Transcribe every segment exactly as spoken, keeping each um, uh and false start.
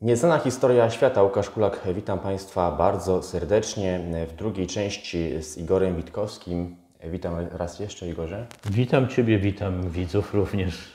Nieznana historia świata. Łukasz Kulak, witam Państwa bardzo serdecznie w drugiej części z Igorem Witkowskim. Witam raz jeszcze, Igorze. Witam Ciebie, witam widzów również.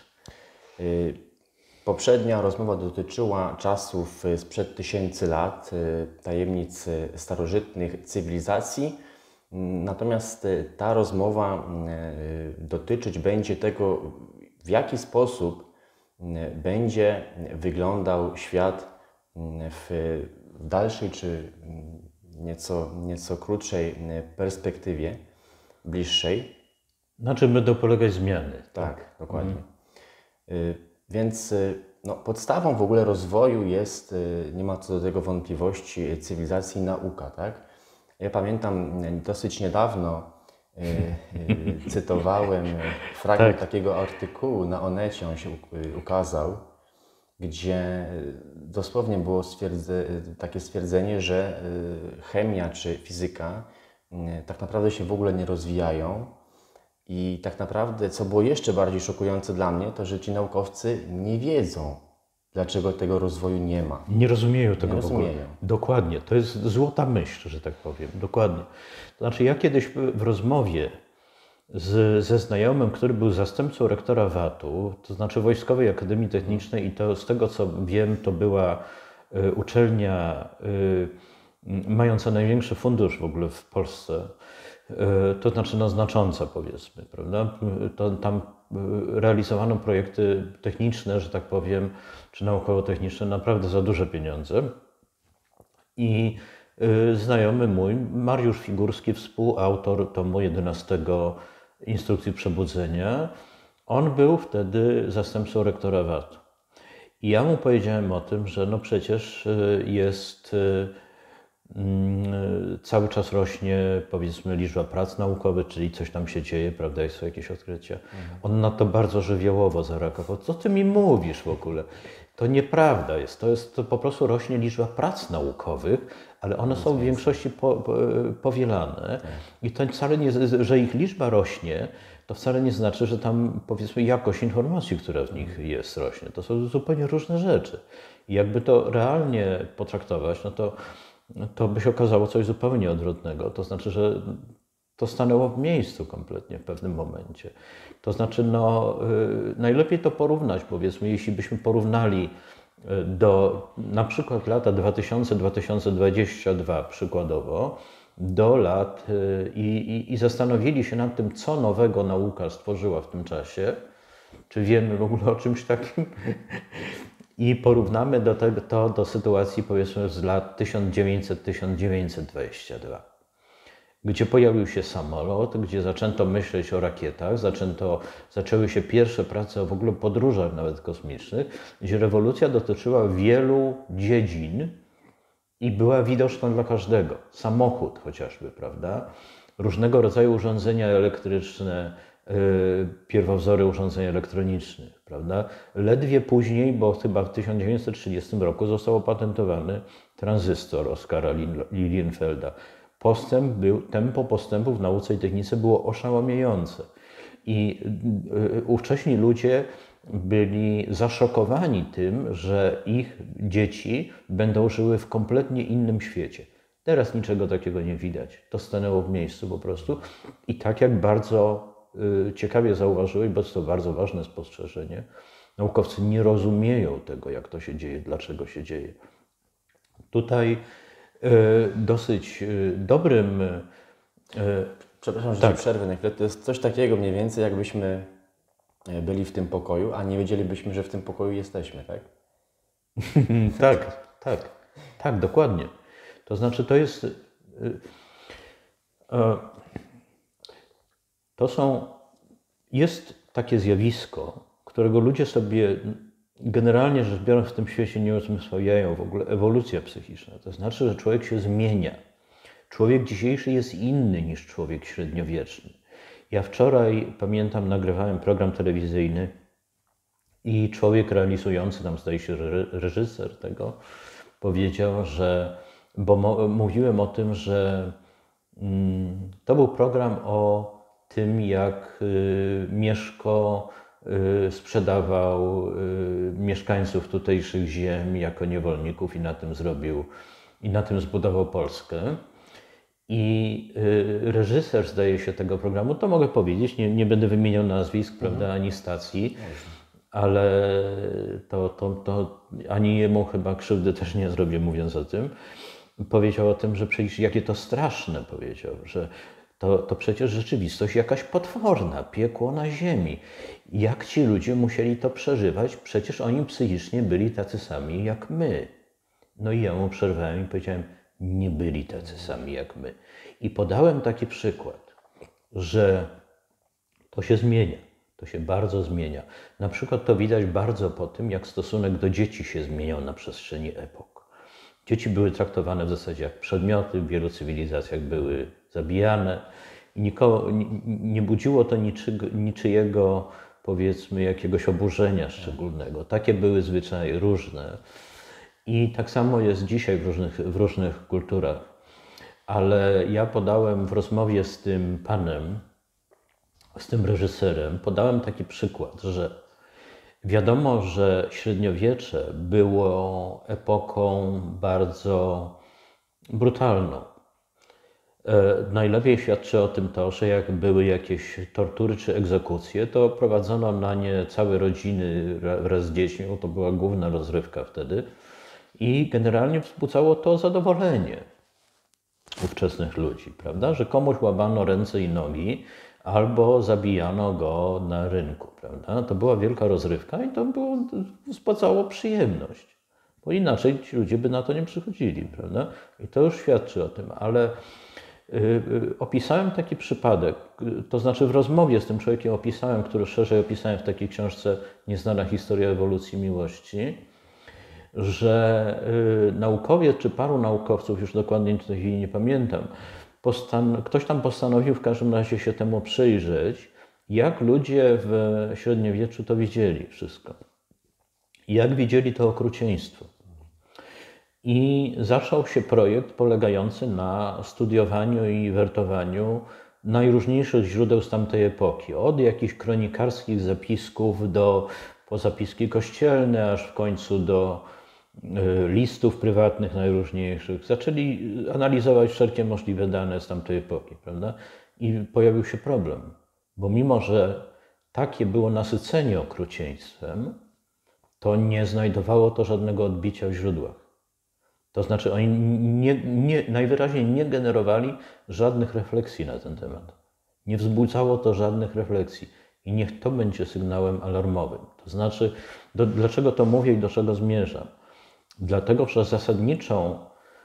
Poprzednia rozmowa dotyczyła czasów sprzed tysięcy lat, tajemnic starożytnych cywilizacji. Natomiast ta rozmowa dotyczyć będzie tego, w jaki sposób będzie wyglądał świat w dalszej czy nieco, nieco krótszej perspektywie, bliższej. Na czym będą polegać zmiany? Tak, tak dokładnie. Mm. Więc no, podstawą w ogóle rozwoju jest, nie ma co do tego wątpliwości, cywilizacji i nauka, tak? Ja pamiętam dosyć niedawno y, y, cytowałem fragment tak. takiego artykułu na Onecie, on się ukazał, gdzie dosłownie było stwierdze, takie stwierdzenie, że chemia czy fizyka tak naprawdę się w ogóle nie rozwijają. I tak naprawdę, co było jeszcze bardziej szokujące dla mnie, to że ci naukowcy nie wiedzą, dlaczego tego rozwoju nie ma. Nie rozumieją tego nie w ogóle. rozumieją. Dokładnie. To jest złota myśl, że tak powiem. Dokładnie. To znaczy, ja kiedyś w rozmowie z, ze znajomym, który był zastępcą rektora W A T-u, to znaczy Wojskowej Akademii Technicznej, i to z tego co wiem, to była y, uczelnia y, mająca największy fundusz w ogóle w Polsce. To znaczy no, znacząca, powiedzmy, prawda? To, tam realizowano projekty techniczne, że tak powiem, czy naukowo-techniczne, naprawdę za duże pieniądze. I y, znajomy mój, Mariusz Figurski, współautor tomu jedenastego Instrukcji Przebudzenia, on był wtedy zastępcą rektora W A T-u. I ja mu powiedziałem o tym, że no przecież jest... Y, Cały czas rośnie, powiedzmy, liczba prac naukowych, czyli coś tam się dzieje, prawda, jest są jakieś odkrycia. Mhm. On na to bardzo żywiołowo zareagował. Co ty mi mówisz w ogóle? To nieprawda jest. To, jest, to po prostu rośnie liczba prac naukowych, ale one są w większości po, po, powielane. Tak. I to wcale nie, że ich liczba rośnie, to wcale nie znaczy, że tam, powiedzmy, jakość informacji, która w nich jest, rośnie. To są zupełnie różne rzeczy. I jakby to realnie potraktować, no to to by się okazało coś zupełnie odwrotnego. To znaczy, że to stanęło w miejscu kompletnie w pewnym momencie. To znaczy, no, najlepiej to porównać, powiedzmy, jeśli byśmy porównali do na przykład lata dwa tysiące do dwa tysiące dwudziestego drugiego przykładowo, do lat i, i, i zastanowili się nad tym, co nowego nauka stworzyła w tym czasie, czy wiemy w ogóle o czymś takim, i porównamy do tego, to do sytuacji, powiedzmy, z lat tysiąc dziewięćset do tysiąc dziewięćset dwudziestego drugiego, gdzie pojawił się samolot, gdzie zaczęto myśleć o rakietach, zaczęto, zaczęły się pierwsze prace o w ogóle podróżach nawet kosmicznych, gdzie rewolucja dotyczyła wielu dziedzin i była widoczna dla każdego. Samochód chociażby, prawda? Różnego rodzaju urządzenia elektryczne, pierwowzory urządzeń elektronicznych, prawda? Ledwie później, bo chyba w tysiąc dziewięćset trzydziestym roku został opatentowany tranzystor Oskara Lilienfelda. Postęp był, tempo postępu w nauce i technice było oszałamiające. I ówcześni ludzie byli zaszokowani tym, że ich dzieci będą żyły w kompletnie innym świecie. Teraz niczego takiego nie widać. To stanęło w miejscu po prostu. I tak jak bardzo ciekawie zauważyłeś, bo to bardzo ważne spostrzeżenie, naukowcy nie rozumieją tego, jak to się dzieje, dlaczego się dzieje. Tutaj dosyć dobrym... Przepraszam, że tak. Ci przerwę na chwilę. To jest coś takiego mniej więcej, jakbyśmy byli w tym pokoju, a nie wiedzielibyśmy, że w tym pokoju jesteśmy, tak? tak, tak, tak, dokładnie. To znaczy, to jest... To są, jest takie zjawisko, którego ludzie sobie generalnie rzecz biorąc w tym świecie nie uzmysławiają, w ogóle ewolucja psychiczna. To znaczy, że człowiek się zmienia. Człowiek dzisiejszy jest inny niż człowiek średniowieczny. Ja wczoraj, pamiętam, nagrywałem program telewizyjny i człowiek realizujący, tam zdaje się reżyser tego, powiedział, że, bo mo, mówiłem o tym, że mm, to był program o tym, jak y, Mieszko y, sprzedawał y, mieszkańców tutejszych ziem jako niewolników i na tym zrobił, i na tym zbudował Polskę. I y, reżyser, zdaje się, tego programu, to mogę powiedzieć, nie, nie będę wymieniał nazwisk, mhm. prawda, ani stacji, ale to, to, to ani jemu chyba krzywdy też nie zrobię, mówiąc o tym. Powiedział o tym, że przecież jakie to straszne, powiedział, że to, to przecież rzeczywistość jakaś potworna, piekło na ziemi. Jak ci ludzie musieli to przeżywać? Przecież oni psychicznie byli tacy sami jak my. No i ja mu przerwałem i powiedziałem, nie byli tacy sami jak my. I podałem taki przykład, że to się zmienia, to się bardzo zmienia. Na przykład to widać bardzo po tym, jak stosunek do dzieci się zmieniał na przestrzeni epok. Dzieci były traktowane w zasadzie jak przedmioty, w wielu cywilizacjach były zabijane i nikogo, nie, nie budziło to niczy, niczyjego, powiedzmy, jakiegoś oburzenia szczególnego. Takie były zwyczaje różne. I tak samo jest dzisiaj w różnych, w różnych kulturach. Ale ja podałem w rozmowie z tym panem, z tym reżyserem, podałem taki przykład, że wiadomo, że średniowiecze było epoką bardzo brutalną. Najlepiej świadczy o tym to, że jak były jakieś tortury czy egzekucje, to prowadzono na nie całe rodziny wraz z dziećmi, bo to była główna rozrywka wtedy. I generalnie wzbudzało to zadowolenie ówczesnych ludzi, prawda? Że komuś łamano ręce i nogi albo zabijano go na rynku, prawda? To była wielka rozrywka i to było, wzbudzało przyjemność, bo inaczej ci ludzie by na to nie przychodzili, prawda? I to już świadczy o tym, ale yy, yy, opisałem taki przypadek, to znaczy w rozmowie z tym człowiekiem opisałem, który szerzej opisałem w takiej książce Nieznana historia ewolucji miłości, że y, naukowiec, czy paru naukowców, już dokładnie w tej chwili nie pamiętam, postan- ktoś tam postanowił w każdym razie się temu przyjrzeć, jak ludzie w średniowieczu to widzieli wszystko. Jak widzieli to okrucieństwo. I zaczął się projekt polegający na studiowaniu i wertowaniu najróżniejszych źródeł z tamtej epoki. Od jakichś kronikarskich zapisków do po zapiski kościelne, aż w końcu do listów prywatnych najróżniejszych. Zaczęli analizować wszelkie możliwe dane z tamtej epoki, prawda? I pojawił się problem, bo mimo, że takie było nasycenie okrucieństwem, to nie znajdowało to żadnego odbicia w źródłach. To znaczy oni nie, nie, najwyraźniej nie generowali żadnych refleksji na ten temat. Nie wzbudzało to żadnych refleksji. I niech to będzie sygnałem alarmowym. To znaczy, do, dlaczego to mówię i do czego zmierzam? Dlatego, że zasadniczą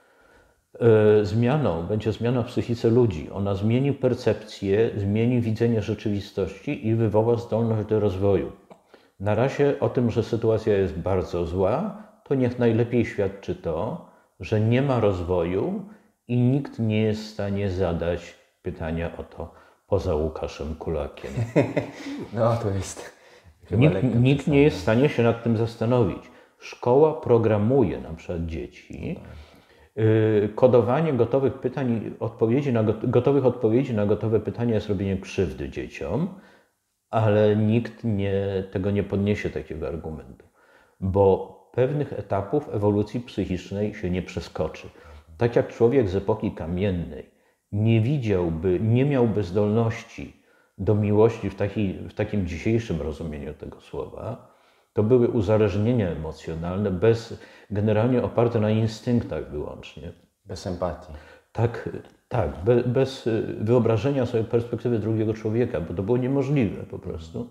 y, zmianą będzie zmiana w psychice ludzi. Ona zmieni percepcję, zmieni widzenie rzeczywistości i wywoła zdolność do rozwoju. Na razie o tym, że sytuacja jest bardzo zła, to niech najlepiej świadczy to, że nie ma rozwoju i nikt nie jest w stanie zadać pytania o to, poza Łukaszem Kulakiem. No to jest Nikt, nikt nie jest w stanie się nad tym zastanowić. Szkoła programuje na przykład dzieci. Yy, kodowanie gotowych pytań, odpowiedzi na, gotowych odpowiedzi na gotowe pytania jest robienie krzywdy dzieciom, ale nikt nie, tego nie podniesie takiego argumentu, bo pewnych etapów ewolucji psychicznej się nie przeskoczy. Tak jak człowiek z epoki kamiennej nie widziałby, nie miałby zdolności do miłości w, taki, w takim dzisiejszym rozumieniu tego słowa, to były uzależnienia emocjonalne, bez, generalnie oparte na instynktach wyłącznie. Bez empatii. Tak, tak be, bez wyobrażenia sobie perspektywy drugiego człowieka, bo to było niemożliwe po prostu.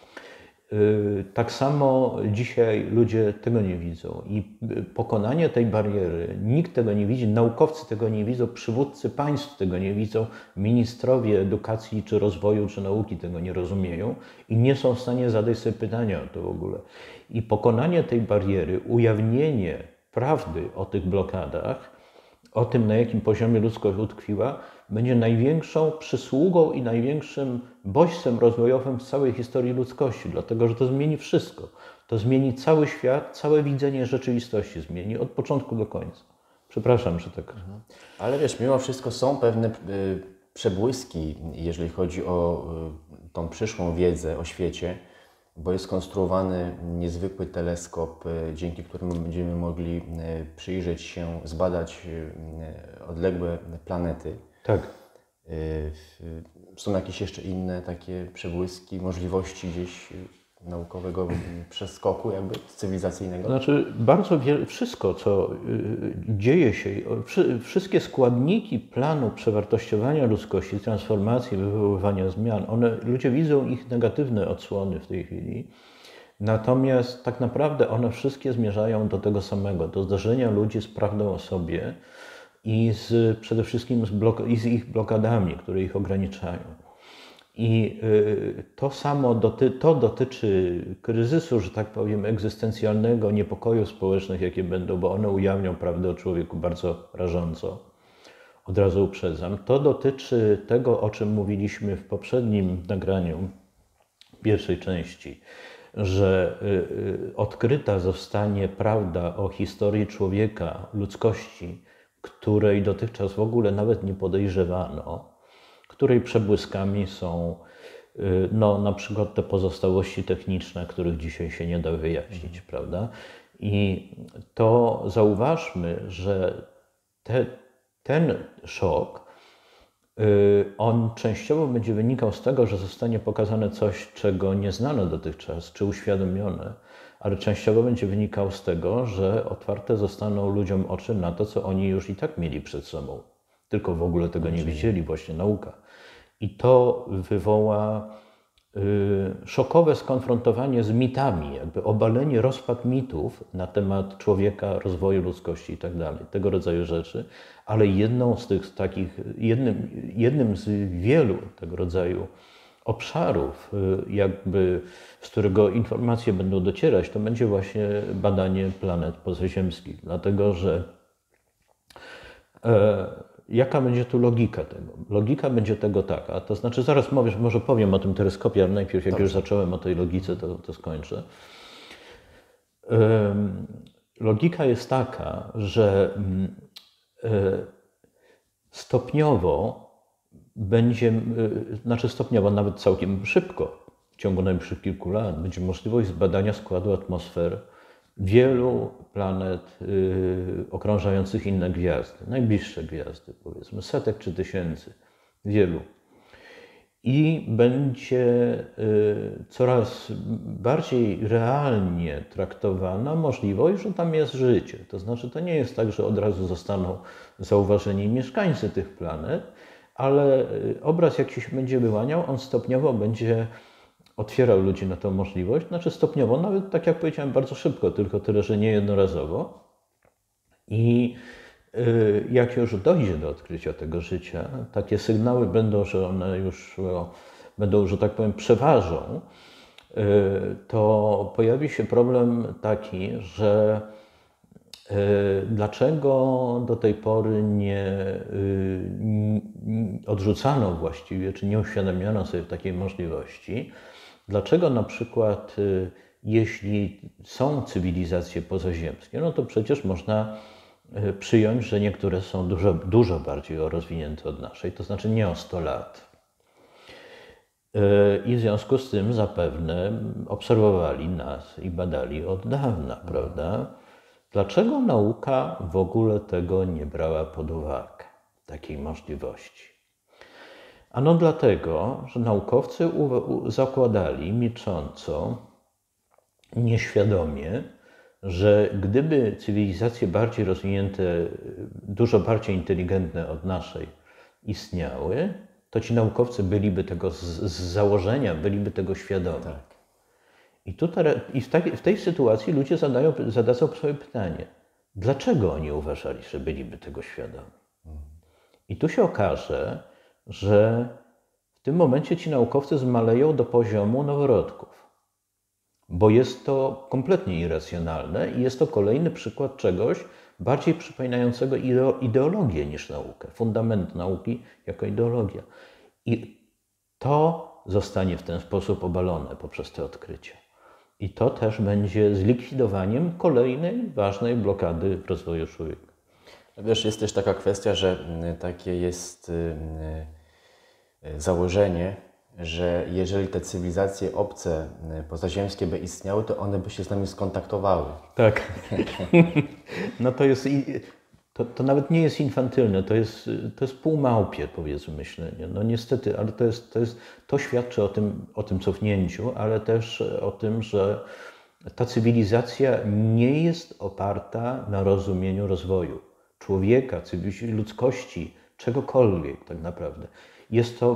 Tak samo dzisiaj ludzie tego nie widzą i pokonanie tej bariery, nikt tego nie widzi, naukowcy tego nie widzą, przywódcy państw tego nie widzą, ministrowie edukacji czy rozwoju czy nauki tego nie rozumieją i nie są w stanie zadać sobie pytania o to w ogóle. I pokonanie tej bariery, ujawnienie prawdy o tych blokadach, o tym, na jakim poziomie ludzkość utkwiła, będzie największą przysługą i największym bodźcem rozwojowym w całej historii ludzkości, dlatego że to zmieni wszystko. To zmieni cały świat, całe widzenie rzeczywistości zmieni od początku do końca. Przepraszam, że tak. Mhm. Ale wiesz, mimo wszystko są pewne y, przebłyski, jeżeli chodzi o y, tą przyszłą wiedzę o świecie. bo jest konstruowany niezwykły teleskop, dzięki któremu będziemy mogli przyjrzeć się, zbadać odległe planety. Tak. Są jakieś jeszcze inne takie przebłyski, możliwości gdzieś naukowego przeskoku jakby cywilizacyjnego? Znaczy bardzo wiele, wszystko co dzieje się, wszystkie składniki planu przewartościowania ludzkości, transformacji, wywoływania zmian, one, ludzie widzą ich negatywne odsłony w tej chwili, natomiast tak naprawdę one wszystkie zmierzają do tego samego, do zderzenia ludzi z prawdą o sobie i z, przede wszystkim z, blok, i z ich blokadami, które ich ograniczają. I to samo doty, to dotyczy kryzysu, że tak powiem, egzystencjalnego, niepokojów społecznych, jakie będą, bo one ujawnią prawdę o człowieku bardzo rażąco. Od razu uprzedzam. To dotyczy tego, o czym mówiliśmy w poprzednim nagraniu, pierwszej części, że odkryta zostanie prawda o historii człowieka, ludzkości, której dotychczas w ogóle nawet nie podejrzewano, której przebłyskami są no, na przykład te pozostałości techniczne, których dzisiaj się nie da wyjaśnić, mhm. prawda? I to zauważmy, że te, ten szok, on częściowo będzie wynikał z tego, że zostanie pokazane coś, czego nie znano dotychczas, czy uświadomione, ale częściowo będzie wynikał z tego, że otwarte zostaną ludziom oczy na to, co oni już i tak mieli przed sobą. Tylko w ogóle tego nie widzieli, właśnie nauka. I to wywoła y, szokowe skonfrontowanie z mitami, jakby obalenie, rozpad mitów na temat człowieka, rozwoju ludzkości i tak dalej, tego rodzaju rzeczy. Ale jedną z tych takich, jednym, jednym z wielu tego rodzaju obszarów, y, jakby, z którego informacje będą docierać, to będzie właśnie badanie planet pozaziemskich. Dlatego, że e, jaka będzie tu logika tego? Logika będzie tego taka, to znaczy zaraz mówię, może powiem o tym teleskopie, ale najpierw jak Dobrze. już zacząłem o tej logice, to, to skończę. Um, logika jest taka, że um, stopniowo będzie, znaczy stopniowo, nawet całkiem szybko, w ciągu najbliższych kilku lat, będzie możliwość zbadania składu atmosfer wielu planet y, okrążających inne gwiazdy, najbliższe gwiazdy, powiedzmy setek czy tysięcy, wielu. I będzie y, coraz bardziej realnie traktowana możliwość, że tam jest życie. To znaczy, to nie jest tak, że od razu zostaną zauważeni mieszkańcy tych planet, ale obraz, jak się będzie wyłaniał, on stopniowo będzie otwierał ludzi na tę możliwość, znaczy stopniowo, nawet tak jak powiedziałem, bardzo szybko, tylko tyle, że nie jednorazowo. I y, jak już dojdzie do odkrycia tego życia, takie sygnały będą, że one już o, będą, że tak powiem, przeważą, y, to pojawi się problem taki, że y, dlaczego do tej pory nie y, odrzucano właściwie, czy nie uświadamiano sobie takiej możliwości. Dlaczego na przykład, jeśli są cywilizacje pozaziemskie, no to przecież można przyjąć, że niektóre są dużo, dużo bardziej rozwinięte od naszej, to znaczy nie o sto lat. I w związku z tym zapewne obserwowali nas i badali od dawna, prawda? Dlaczego nauka w ogóle tego nie brała pod uwagę, takiej możliwości? Ano dlatego, że naukowcy zakładali milcząco, nieświadomie, że gdyby cywilizacje bardziej rozwinięte, dużo bardziej inteligentne od naszej istniały, to ci naukowcy byliby tego z, z założenia, byliby tego świadomi. Tak. I, tutaj, i w, tej, w tej sytuacji ludzie zadają, zadadzą sobie pytanie, dlaczego oni uważali, że byliby tego świadomi? I tu się okaże, że w tym momencie ci naukowcy zmaleją do poziomu noworodków, bo jest to kompletnie irracjonalne i jest to kolejny przykład czegoś bardziej przypominającego ideologię niż naukę, fundament nauki jako ideologia. I to zostanie w ten sposób obalone poprzez te odkrycia. I to też będzie zlikwidowaniem kolejnej ważnej blokady w rozwoju człowieka. Wiesz, jest też taka kwestia, że takie jest założenie, że jeżeli te cywilizacje obce, pozaziemskie by istniały, to one by się z nami skontaktowały. Tak. No to jest, to, to nawet nie jest infantylne, to jest, to jest półmałpie, powiedzmy, myślenie. No niestety, ale to jest, to jest, to świadczy o tym, o tym cofnięciu, ale też o tym, że ta cywilizacja nie jest oparta na rozumieniu rozwoju człowieka, cywilizacji, ludzkości, czegokolwiek tak naprawdę. Jest to,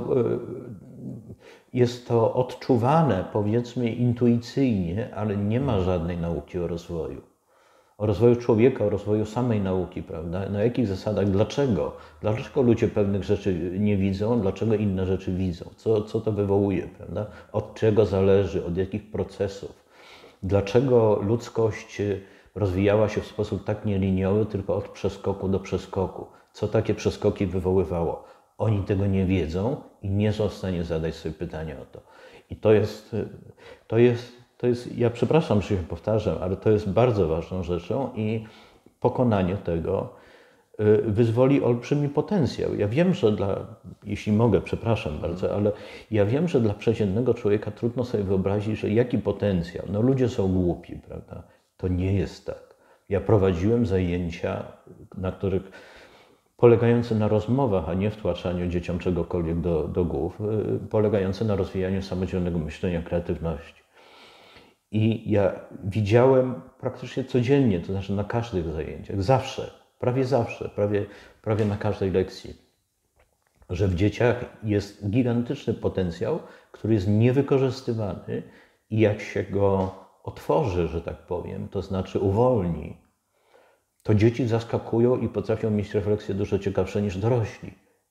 jest to odczuwane, powiedzmy, intuicyjnie, ale nie ma żadnej nauki o rozwoju. O rozwoju człowieka, o rozwoju samej nauki, prawda? Na jakich zasadach, dlaczego? Dlaczego ludzie pewnych rzeczy nie widzą, dlaczego inne rzeczy widzą? Co, co to wywołuje, prawda? Od czego zależy, od jakich procesów? Dlaczego ludzkość rozwijała się w sposób tak nieliniowy, tylko od przeskoku do przeskoku? Co takie przeskoki wywoływało? Oni tego nie wiedzą i nie są w stanie zadać sobie pytania o to. I to jest, to jest, to jest, ja przepraszam, że się powtarzam, ale to jest bardzo ważną rzeczą i pokonanie tego wyzwoli olbrzymi potencjał. Ja wiem, że dla, jeśli mogę, przepraszam bardzo, ale ja wiem, że dla przeciętnego człowieka trudno sobie wyobrazić, że jaki potencjał. No ludzie są głupi, prawda? To nie jest tak. Ja prowadziłem zajęcia, na których polegające na rozmowach, a nie wtłaczaniu dzieciom czegokolwiek do, do głów, polegające na rozwijaniu samodzielnego myślenia, kreatywności. I ja widziałem praktycznie codziennie, to znaczy na każdych zajęciach, zawsze, prawie zawsze, prawie, prawie na każdej lekcji, że w dzieciach jest gigantyczny potencjał, który jest niewykorzystywany i jak się go otworzy, że tak powiem, to znaczy uwolni, to dzieci zaskakują i potrafią mieć refleksje dużo ciekawsze niż dorośli.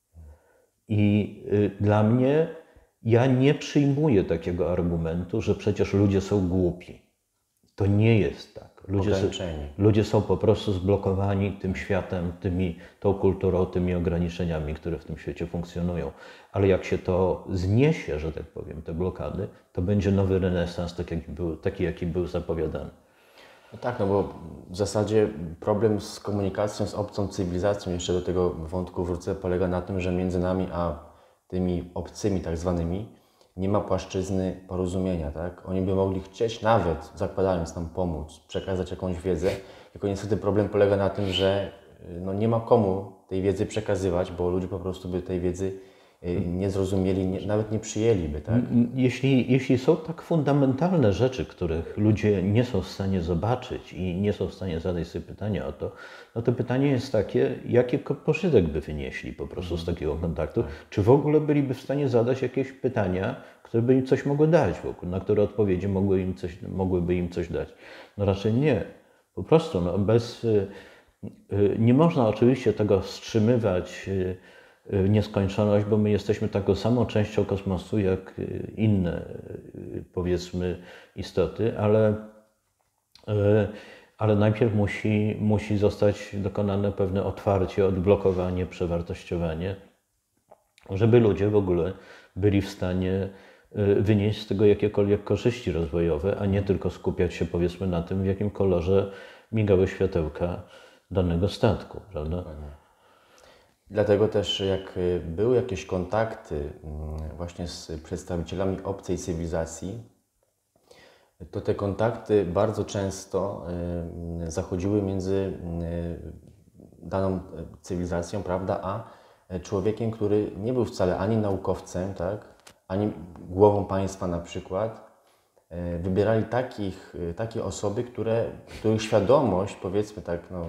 I y, dla mnie, ja nie przyjmuję takiego argumentu, że przecież ludzie są głupi. To nie jest tak. Ludzie, ludzie są po prostu zblokowani tym światem, tymi, tą kulturą, tymi ograniczeniami, które w tym świecie funkcjonują. Ale jak się to zniesie, że tak powiem, te blokady, to będzie nowy renesans, taki jaki był, taki, jaki był zapowiadany. No tak, no bo w zasadzie problem z komunikacją z obcą cywilizacją, jeszcze do tego wątku wrócę, polega na tym, że między nami a tymi obcymi tak zwanymi nie ma płaszczyzny porozumienia, tak? Oni by mogli chcieć nawet, zakładając nam pomóc, przekazać jakąś wiedzę, tylko niestety problem polega na tym, że no nie ma komu tej wiedzy przekazywać, bo ludzie po prostu by tej wiedzy nie zrozumieli, nie, nawet nie przyjęliby, tak? Jeśli, jeśli są tak fundamentalne rzeczy, których ludzie nie są w stanie zobaczyć i nie są w stanie zadać sobie pytania o to, no to pytanie jest takie, jaki pożytek by wynieśli po prostu z takiego kontaktu? Tak. Czy w ogóle byliby w stanie zadać jakieś pytania, które by im coś mogły dać wokół, na które odpowiedzi mogły im coś, mogłyby im coś dać? No raczej nie. Po prostu no, bez... Nie można oczywiście tego wstrzymywać w nieskończoność, bo my jesteśmy taką samą częścią kosmosu jak inne, powiedzmy, istoty, ale, ale najpierw musi, musi zostać dokonane pewne otwarcie, odblokowanie, przewartościowanie, żeby ludzie w ogóle byli w stanie wynieść z tego jakiekolwiek korzyści rozwojowe, a nie tylko skupiać się, powiedzmy, na tym, w jakim kolorze migały światełka danego statku, prawda? Dlatego też jak były jakieś kontakty właśnie z przedstawicielami obcej cywilizacji, to te kontakty bardzo często zachodziły między daną cywilizacją, prawda, a człowiekiem, który nie był wcale ani naukowcem, tak, ani głową państwa na przykład. Wybierali takich, takie osoby, które, których świadomość, powiedzmy tak, no,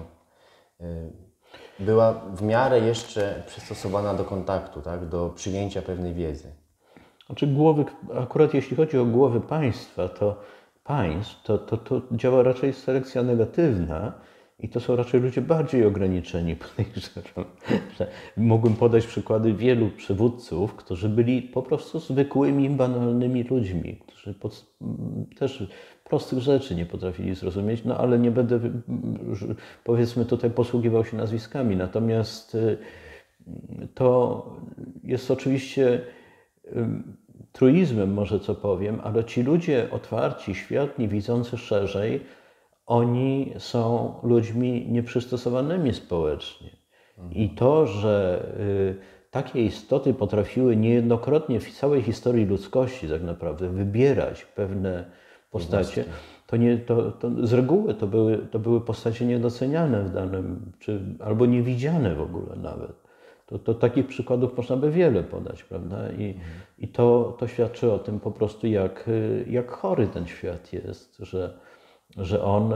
była w miarę jeszcze przystosowana do kontaktu, tak, do przyjęcia pewnej wiedzy. Znaczy głowy, akurat jeśli chodzi o głowy państwa, to państw, to, to, to działa raczej selekcja negatywna i to są raczej ludzie bardziej ograniczeni, podejrzewam. Mógłbym podać przykłady wielu przywódców, którzy byli po prostu zwykłymi, banalnymi ludźmi, którzy pod, też prostych rzeczy nie potrafili zrozumieć, no ale nie będę, powiedzmy, tutaj posługiwał się nazwiskami. Natomiast to jest oczywiście truizmem, może co powiem, ale ci ludzie otwarci, światli, widzący szerzej, oni są ludźmi nieprzystosowanymi społecznie. I to, że takie istoty potrafiły niejednokrotnie w całej historii ludzkości tak naprawdę wybierać pewne postacie, to, nie, to, to z reguły to były, to były postacie niedoceniane w danym, czy albo niewidziane w ogóle nawet. To, to takich przykładów można by wiele podać, prawda? I, mhm. i to, to świadczy o tym po prostu, jak, jak chory ten świat jest, że, że on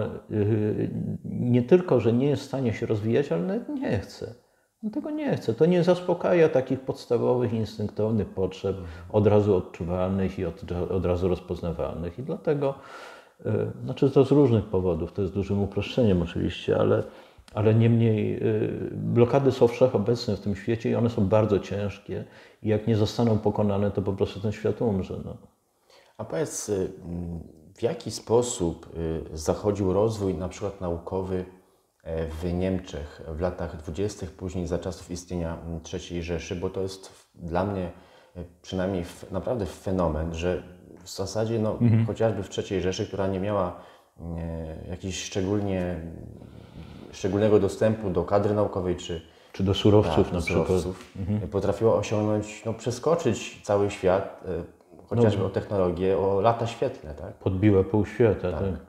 nie tylko, że nie jest w stanie się rozwijać, ale nawet nie chce. On tego nie chce. To nie zaspokaja takich podstawowych, instynktownych potrzeb, od razu odczuwalnych i od, od razu rozpoznawalnych. I dlatego, znaczy to z różnych powodów, to jest dużym uproszczeniem oczywiście, ale, ale niemniej blokady są wszechobecne w tym świecie i one są bardzo ciężkie. I jak nie zostaną pokonane, to po prostu ten świat umrze. No. A powiedz, w jaki sposób zachodził rozwój na przykład naukowy w Niemczech w latach dwudziestych, później za czasów istnienia trzeciej Rzeszy, bo to jest dla mnie przynajmniej naprawdę fenomen, że w zasadzie no, mhm. chociażby w trzeciej Rzeszy, która nie miała e, jakiejś szczególnie, szczególnego dostępu do kadry naukowej, czy, czy do surowców tak, na do przykład, surowców, mhm. potrafiła osiągnąć, no, przeskoczyć cały świat, e, chociażby no, o technologię, o lata świetlne. Tak? Podbiła pół świata. Tak. Tak.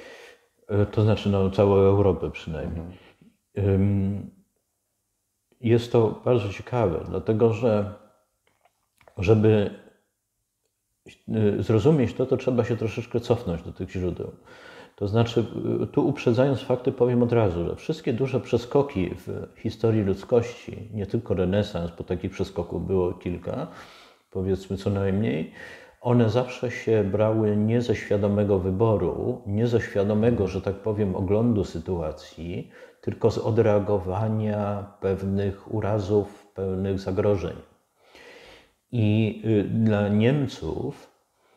To znaczy no, całą Europę przynajmniej. Mhm. Jest to bardzo ciekawe, dlatego że żeby zrozumieć to, to trzeba się troszeczkę cofnąć do tych źródeł. To znaczy, tu uprzedzając fakty, powiem od razu, że wszystkie duże przeskoki w historii ludzkości, nie tylko renesans, bo takich przeskoków było kilka, powiedzmy co najmniej, one zawsze się brały nie ze świadomego wyboru, nie ze świadomego, że tak powiem, oglądu sytuacji, tylko z odreagowania pewnych urazów, pewnych zagrożeń. I dla Niemców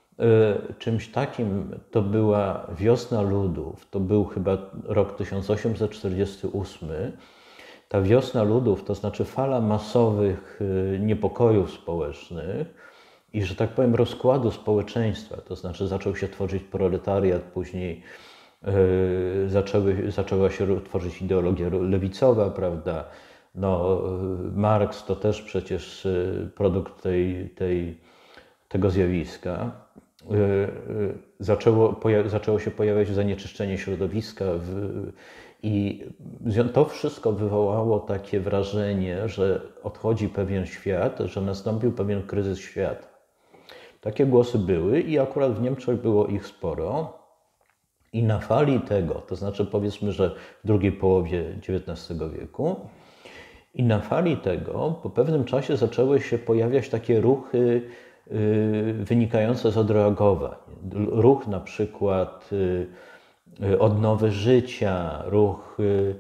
czymś takim to była wiosna ludów, to był chyba rok tysiąc osiemset czterdziesty ósmy. Ta wiosna ludów, to znaczy fala masowych niepokojów społecznych, i, że tak powiem, rozkładu społeczeństwa, to znaczy zaczął się tworzyć proletariat, później yy, zaczęły, zaczęła się tworzyć ideologia lewicowa, prawda? No, Marks to też przecież produkt tej, tej, tego zjawiska. Yy, yy, zaczęło, poja- zaczęło się pojawiać zanieczyszczenie środowiska w, i to wszystko wywołało takie wrażenie, że odchodzi pewien świat, że nastąpił pewien kryzys świata. Takie głosy były i akurat w Niemczech było ich sporo. I na fali tego, to znaczy powiedzmy, że w drugiej połowie dziewiętnastego wieku, i na fali tego po pewnym czasie zaczęły się pojawiać takie ruchy yy, wynikające z odreagowań. Ruch na przykład yy, odnowy życia, ruch, yy,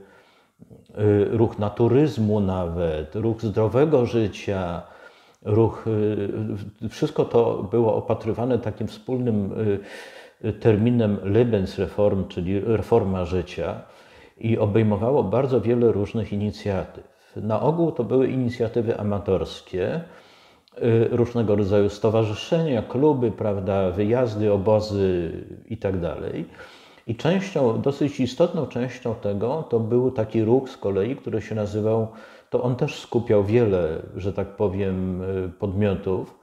yy, ruch naturyzmu nawet, ruch zdrowego życia, ruch, wszystko to było opatrywane takim wspólnym terminem Lebensreform, czyli reforma życia, i obejmowało bardzo wiele różnych inicjatyw. Na ogół to były inicjatywy amatorskie, różnego rodzaju stowarzyszenia, kluby, prawda, wyjazdy, obozy i tak dalej. I częścią, dosyć istotną częścią tego to był taki ruch z kolei, który się nazywał, to on też skupiał wiele, że tak powiem, podmiotów,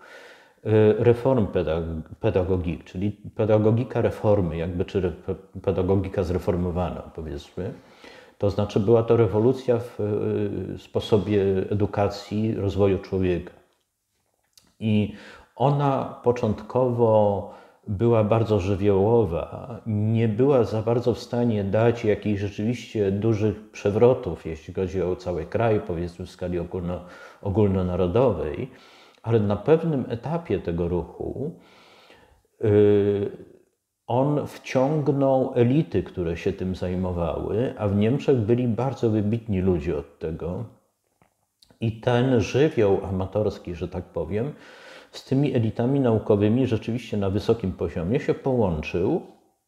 reform pedagogik, czyli pedagogika reformy, jakby, czy pedagogika zreformowana, powiedzmy. To znaczy była to rewolucja w sposobie edukacji, rozwoju człowieka. I ona początkowo była bardzo żywiołowa, nie była za bardzo w stanie dać jakichś rzeczywiście dużych przewrotów, jeśli chodzi o cały kraj, powiedzmy w skali ogólno, ogólnonarodowej, ale na pewnym etapie tego ruchu yy, on wciągnął elity, które się tym zajmowały, a w Niemczech byli bardzo wybitni ludzie od tego. I ten żywioł amatorski, że tak powiem, z tymi elitami naukowymi rzeczywiście na wysokim poziomie się połączył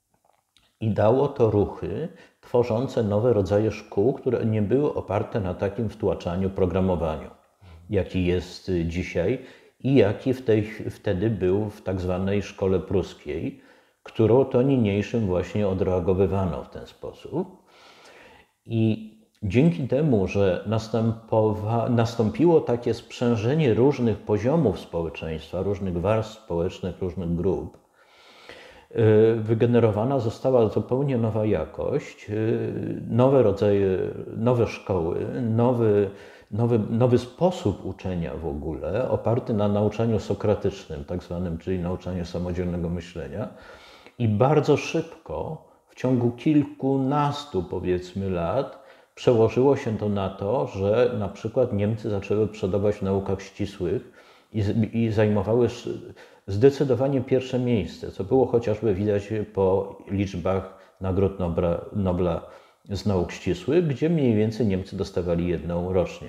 i dało to ruchy tworzące nowe rodzaje szkół, które nie były oparte na takim wtłaczaniu, programowaniu, jaki jest dzisiaj i jaki w tej, wtedy był w tak zwanej szkole pruskiej, którą to niniejszym właśnie odreagowywano w ten sposób. I dzięki temu, że nastąpiło takie sprzężenie różnych poziomów społeczeństwa, różnych warstw społecznych, różnych grup, wygenerowana została zupełnie nowa jakość, nowe rodzaje, nowe szkoły, nowy, nowy, nowy sposób uczenia w ogóle, oparty na nauczaniu sokratycznym, tak zwanym, czyli nauczaniu samodzielnego myślenia. I bardzo szybko, w ciągu kilkunastu powiedzmy lat, przełożyło się to na to, że na przykład Niemcy zaczęły przodować w naukach ścisłych i, i zajmowały zdecydowanie pierwsze miejsce, co było chociażby widać po liczbach nagród Nobla, Nobla z nauk ścisłych, gdzie mniej więcej Niemcy dostawali jedną rocznie.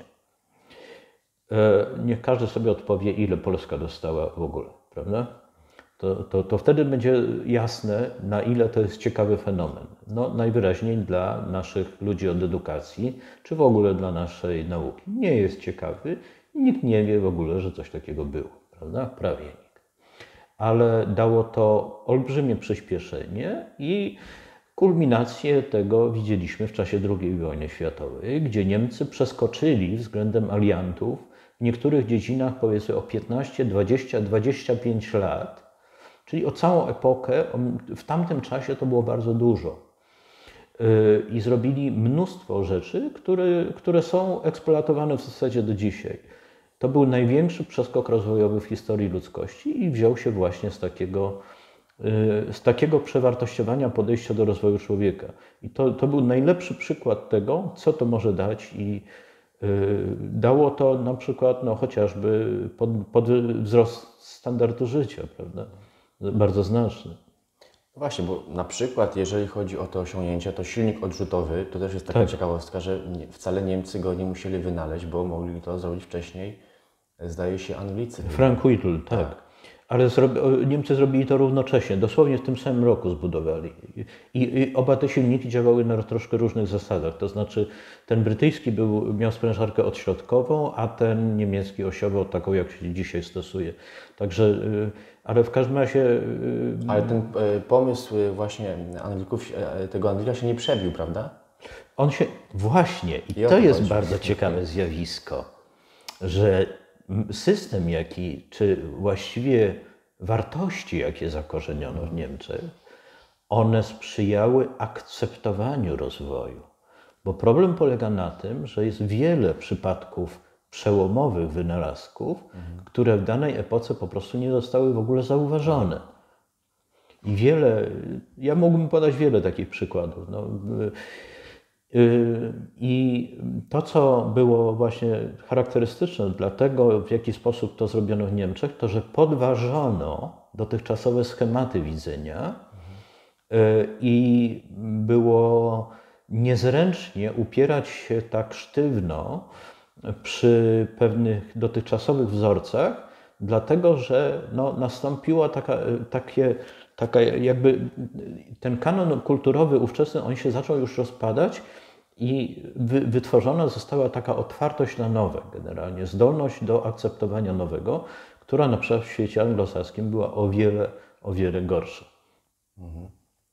Niech każdy sobie odpowie, ile Polska dostała w ogóle, prawda? To, to, to wtedy będzie jasne, na ile to jest ciekawy fenomen. No, najwyraźniej dla naszych ludzi od edukacji, czy w ogóle dla naszej nauki. Nie jest ciekawy i nikt nie wie w ogóle, że coś takiego było, prawda? Prawie nikt. Ale dało to olbrzymie przyspieszenie i kulminację tego widzieliśmy w czasie drugiej wojny światowej, gdzie Niemcy przeskoczyli względem aliantów w niektórych dziedzinach powiedzmy o piętnaście, dwadzieścia, dwadzieścia pięć lat, czyli o całą epokę. W tamtym czasie to było bardzo dużo. I zrobili mnóstwo rzeczy, które, które są eksploatowane w zasadzie do dzisiaj. To był największy przeskok rozwojowy w historii ludzkości i wziął się właśnie z takiego, z takiego przewartościowania podejścia do rozwoju człowieka. I to, to był najlepszy przykład tego, co to może dać i dało to na przykład no, chociażby pod, pod wzrost standardu życia, prawda? Bardzo znaczny. No właśnie, bo na przykład jeżeli chodzi o te osiągnięcia, to silnik odrzutowy, to też jest taka tak. ciekawostka, że nie, wcale Niemcy go nie musieli wynaleźć, bo mogli to zrobić wcześniej, zdaje się, Anglicy. Frank Whittle, tak. tak. Ale zrobi, Niemcy zrobili to równocześnie, dosłownie w tym samym roku zbudowali. I, i oba te silniki działały na troszkę różnych zasadach. To znaczy ten brytyjski był, miał sprężarkę odśrodkową, a ten niemiecki osiową, taką jak się dzisiaj stosuje. Także, ale w każdym razie... Ale ten pomysł właśnie Anglików, tego Anglika się nie przebił, prawda? On się... Właśnie. I, I to jest chodzi. Bardzo ciekawe zjawisko, że system jaki, czy właściwie wartości, jakie zakorzeniono w Niemczech, one sprzyjały akceptowaniu rozwoju. Bo problem polega na tym, że jest wiele przypadków przełomowych wynalazków, mhm. które w danej epoce po prostu nie zostały w ogóle zauważone. I wiele, ja mógłbym podać wiele takich przykładów. No, I to, co było właśnie charakterystyczne dla tego, w jaki sposób to zrobiono w Niemczech, to, że podważono dotychczasowe schematy widzenia i było niezręcznie upierać się tak sztywno przy pewnych dotychczasowych wzorcach, dlatego że no, nastąpiła taka, takie, taka jakby ten kanon kulturowy ówczesny, on się zaczął już rozpadać i wy, wytworzona została taka otwartość na nowe generalnie, zdolność do akceptowania nowego, która na przykład w świecie anglosaskim była o wiele, o wiele gorsza. Mhm.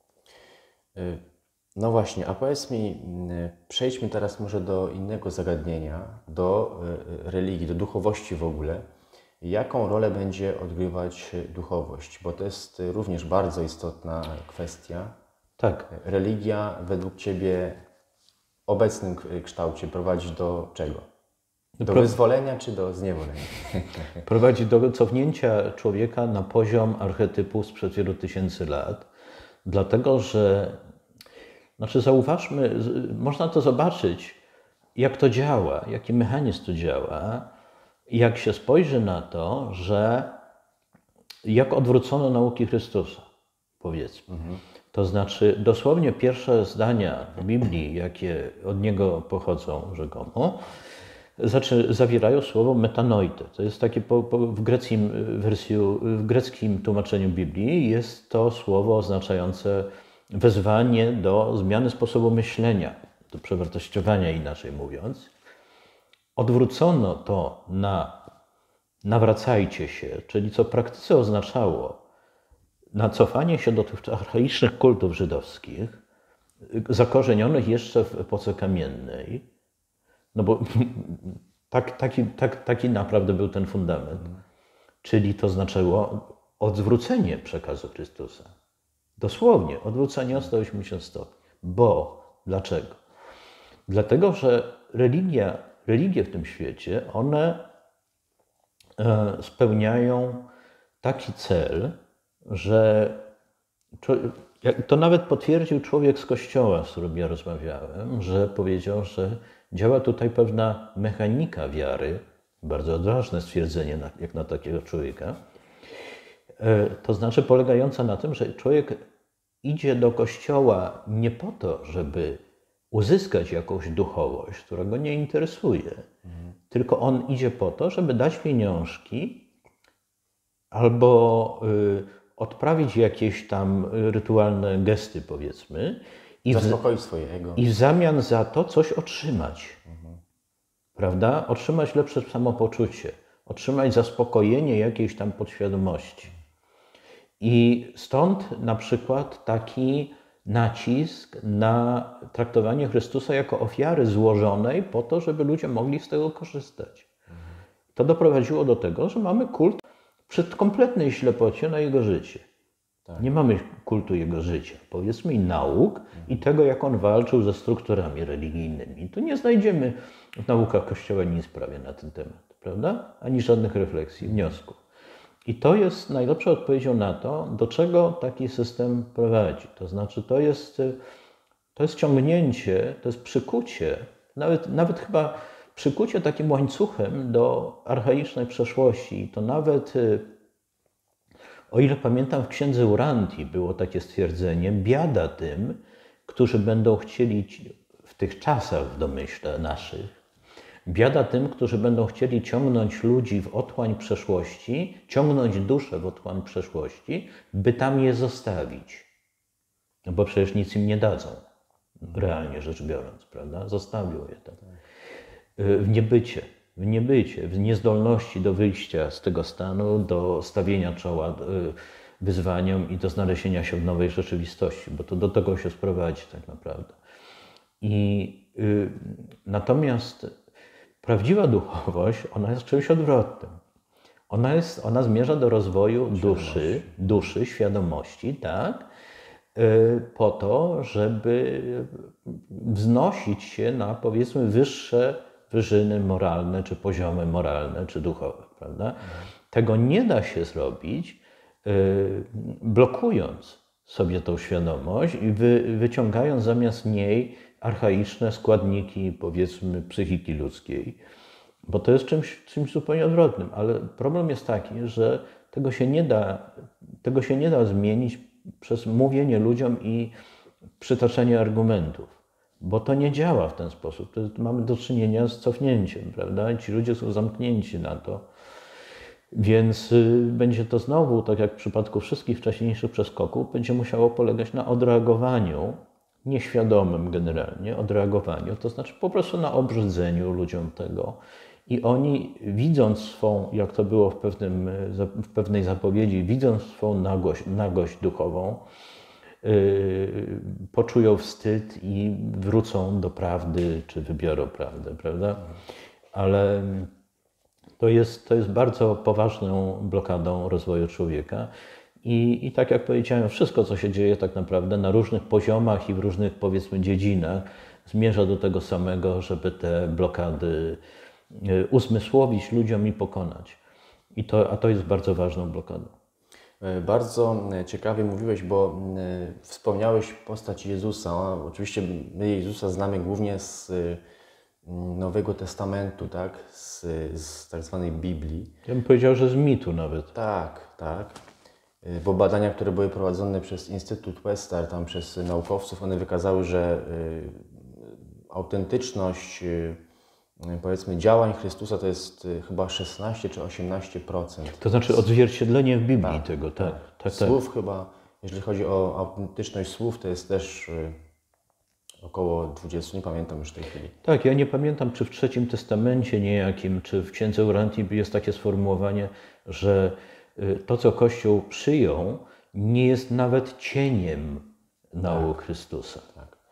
No właśnie, a powiedz mi, przejdźmy teraz może do innego zagadnienia, do religii, do duchowości w ogóle. Jaką rolę będzie odgrywać duchowość? Bo to jest również bardzo istotna kwestia. Tak. Religia według Ciebie w obecnym kształcie prowadzi do czego? Do Pro... wyzwolenia czy do zniewolenia? Prowadzi do cofnięcia człowieka na poziom archetypu sprzed wielu tysięcy lat. Dlatego, że Znaczy zauważmy, można to zobaczyć, jak to działa, jaki mechanizm tu działa, jak się spojrzy na to, że jak odwrócono nauki Chrystusa, powiedzmy. Mhm. To znaczy dosłownie pierwsze zdania Biblii, jakie od Niego pochodzą rzekomo, znaczy, zawierają słowo metanoite. To jest takie po, po, w, greckim wersju, w greckim tłumaczeniu Biblii jest to słowo oznaczające wezwanie do zmiany sposobu myślenia, do przewartościowania, inaczej mówiąc. Odwrócono to na nawracajcie się, czyli co w praktyce oznaczało na cofanie się do tych archaicznych kultów żydowskich zakorzenionych jeszcze w epoce kamiennej, no bo tak, taki, tak, taki naprawdę był ten fundament. Czyli to znaczyło odwrócenie przekazu Chrystusa. Dosłownie, odwrócenie o sto osiemdziesiąt stopni. Bo, dlaczego? Dlatego, że religia, religie w tym świecie, one spełniają taki cel, że to nawet potwierdził człowiek z kościoła, z którym ja rozmawiałem, że powiedział, że działa tutaj pewna mechanika wiary, bardzo odważne stwierdzenie jak na takiego człowieka, to znaczy polegająca na tym, że człowiek idzie do kościoła nie po to, żeby uzyskać jakąś duchowość, która go nie interesuje, mhm. tylko on idzie po to, żeby dać pieniążki albo y, odprawić jakieś tam rytualne gesty, powiedzmy, i zaspokoić swoje ego. I w zamian za to coś otrzymać. Mhm. Prawda? Otrzymać lepsze samopoczucie, otrzymać zaspokojenie jakiejś tam podświadomości. I stąd na przykład taki nacisk na traktowanie Chrystusa jako ofiary złożonej po to, żeby ludzie mogli z tego korzystać. Mhm. To doprowadziło do tego, że mamy kult przy kompletnej ślepocie na jego życie. Tak. Nie mamy kultu jego życia, powiedzmy, i nauk, mhm. i tego, jak on walczył ze strukturami religijnymi. Tu nie znajdziemy w naukach Kościoła nic prawie na ten temat, prawda? Ani żadnych refleksji, wniosków. I to jest najlepszą odpowiedzią na to, do czego taki system prowadzi. To znaczy, to jest, to jest ciągnięcie, to jest przykucie, nawet, nawet chyba przykucie takim łańcuchem do archaicznej przeszłości. I to nawet, o ile pamiętam, w księdze Urantii było takie stwierdzenie: biada tym, którzy będą chcieli w tych czasach, w domyśle naszych, biada tym, którzy będą chcieli ciągnąć ludzi w otchłań przeszłości, ciągnąć duszę w otchłań przeszłości, by tam je zostawić. No bo przecież nic im nie dadzą, realnie rzecz biorąc, prawda? Zostawią je tam. W niebycie, w niebycie, w niezdolności do wyjścia z tego stanu, do stawienia czoła wyzwaniom i do znalezienia się w nowej rzeczywistości, bo to do tego się sprowadzi tak naprawdę. I y, natomiast prawdziwa duchowość, ona jest czymś odwrotnym. Ona, jest, ona zmierza do rozwoju duszy, duszy, świadomości, tak, po to, żeby wznosić się na, powiedzmy, wyższe wyżyny moralne, czy poziomy moralne, czy duchowe, prawda? Tego nie da się zrobić, blokując sobie tą świadomość i wy, wyciągając zamiast niej archaiczne składniki, powiedzmy, psychiki ludzkiej, bo to jest czymś, czymś zupełnie odwrotnym. Ale problem jest taki, że tego się nie da, tego się nie da zmienić przez mówienie ludziom i przytaczanie argumentów, bo to nie działa w ten sposób. To mamy do czynienia z cofnięciem, prawda? I ci ludzie są zamknięci na to. Więc będzie to znowu, tak jak w przypadku wszystkich wcześniejszych przeskoków, będzie musiało polegać na odreagowaniu, nieświadomym generalnie odreagowaniu, to znaczy po prostu na obrzydzeniu ludziom tego. I oni, widząc swą, jak to było w, pewnym, w pewnej zapowiedzi, widząc swą nagość, nagość duchową, yy, poczują wstyd i wrócą do prawdy, czy wybiorą prawdę, prawda? Ale to jest, to jest bardzo poważną blokadą rozwoju człowieka. I, I tak jak powiedziałem, wszystko, co się dzieje tak naprawdę na różnych poziomach i w różnych, powiedzmy, dziedzinach, zmierza do tego samego, żeby te blokady uzmysłowić ludziom i pokonać. I to, a to jest bardzo ważną blokadą. Bardzo ciekawie mówiłeś, bo wspomniałeś postać Jezusa. Oczywiście my Jezusa znamy głównie z Nowego Testamentu, tak? Z, z tak zwanej Biblii. Ja bym powiedział, że z mitu nawet. Tak, tak. Bo badania, które były prowadzone przez Instytut Westar, tam przez naukowców, one wykazały, że y, autentyczność y, powiedzmy działań Chrystusa to jest y, chyba szesnaście czy osiemnaście procent. To znaczy odzwierciedlenie w Biblii tak, tego, tak. tak, tak słów tak. chyba, jeżeli chodzi o autentyczność słów, to jest też y, około dwadzieścia, nie pamiętam już w tej chwili. Tak, ja nie pamiętam, czy w Trzecim Testamencie niejakim, czy w Księdze Urantii jest takie sformułowanie, że to, co Kościół przyjął, nie jest nawet cieniem nauk Chrystusa. Tak.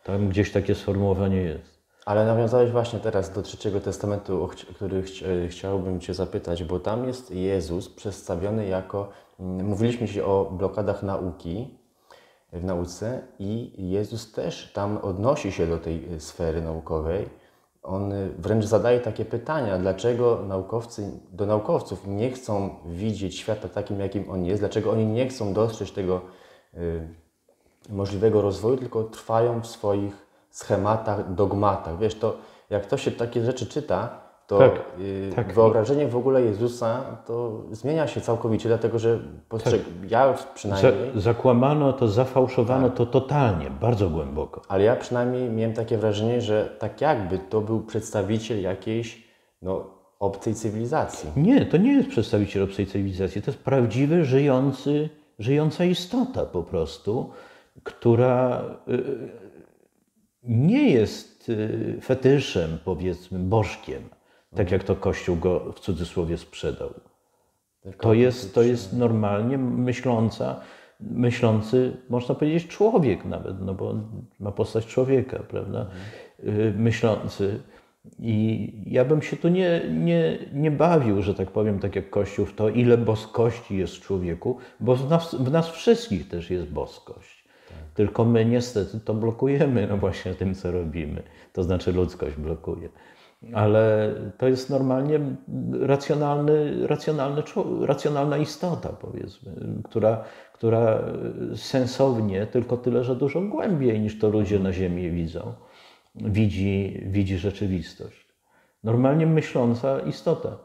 Tam gdzieś takie sformułowanie jest. Ale nawiązałeś właśnie teraz do Trzeciego Testamentu, o ch- który ch- chciałbym Cię zapytać, bo tam jest Jezus przedstawiony jako, mm, mówiliśmy się o blokadach nauki, w nauce i Jezus też tam odnosi się do tej y, sfery naukowej. On y, wręcz zadaje takie pytania, dlaczego naukowcy, do naukowców nie chcą widzieć świata takim, jakim on jest, dlaczego oni nie chcą dostrzec tego y, możliwego rozwoju, tylko trwają w swoich schematach, dogmatach. Wiesz, to jak to się takie rzeczy czyta, to Tak, y, tak. wyobrażenie w ogóle Jezusa to zmienia się całkowicie, dlatego że postrzeg... ja przynajmniej, Za, zakłamano to, zafałszowano to totalnie, bardzo głęboko. ale ja przynajmniej miałem takie wrażenie, że tak jakby to był przedstawiciel jakiejś no, obcej cywilizacji. Nie, to nie jest przedstawiciel obcej cywilizacji, to jest prawdziwy, żyjący, żyjąca istota po prostu, która y, nie jest y, fetyszem, powiedzmy, bożkiem, tak jak to Kościół go w cudzysłowie sprzedał. Tylko To jest, to jest normalnie myśląca, myślący, można powiedzieć, człowiek nawet, no bo ma postać człowieka, prawda? Y, Myślący. I ja bym się tu nie, nie, nie bawił, że tak powiem, tak jak Kościół, w to, ile boskości jest w człowieku, bo w nas, w nas wszystkich też jest boskość. Tylko my niestety to blokujemy, no właśnie tym, co robimy. To znaczy ludzkość blokuje. Ale to jest normalnie racjonalny, racjonalny, człowiek, racjonalna istota, powiedzmy, która, która sensownie, tylko tyle, że dużo głębiej niż to ludzie na Ziemi widzą, widzi, widzi rzeczywistość. Normalnie myśląca istota.